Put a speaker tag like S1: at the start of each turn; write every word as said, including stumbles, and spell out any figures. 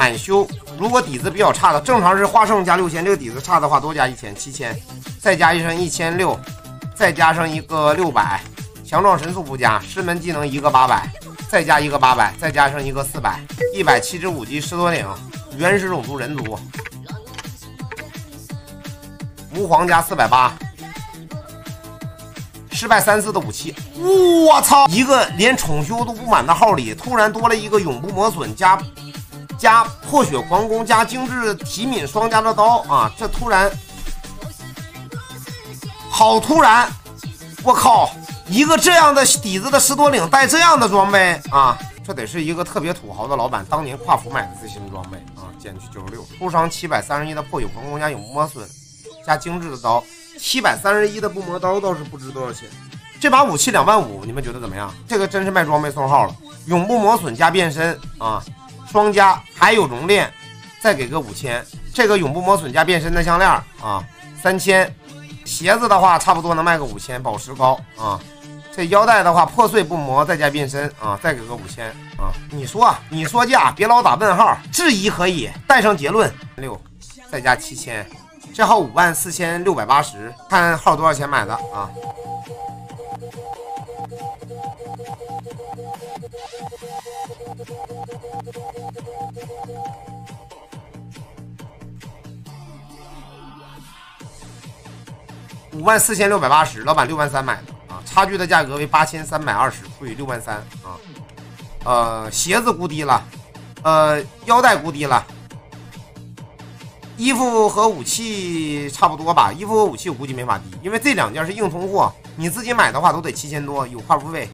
S1: 满修。如果底子比较差的，正常是花胜加六千，这个底子差的话多加一千，七千，再加一升一千六，再加上一个六百，强壮神速不加，师门技能一个八百，再加一个八百，再加上一个四百，一百七十五级狮驼岭，原始种族人族，吾皇加四百八。失败三次的武器，我操！一个连宠修都不满的号里，突然多了一个永不磨损加加破血狂攻加精致体敏双加的刀啊！这突然好突然，我靠！一个这样的底子的狮驼岭带这样的装备啊，这得是一个特别土豪的老板当年跨服买的最新装备啊！减去九十六，出伤七百三十一的破血狂攻加永不磨损加精致的刀。七百三十一的不磨刀倒是不值多少钱，这把武器两万五，你们觉得怎么样？这个真是卖装备送号了。永不磨损加变身啊，双加还有熔炼，再给个五千。这个永不磨损加变身的项链啊，三千。鞋子的话差不多能卖个五千，宝石高啊。这腰带的话破碎不磨再加变身啊，再给个五千啊。你说你说价，别老打问号，质疑可以带上结论。六再加七千。这号五万四千六百八十，看号多少钱买的啊？五万四千六百八十，老板六万三买的啊，差距的价格为八千三百二十除以六万三啊。呃，鞋子估低了，呃，腰带估低了。衣服和武器差不多吧，衣服和武器我估计没法低，因为这两件是硬通货，你自己买的话都得七千多，有跨服费。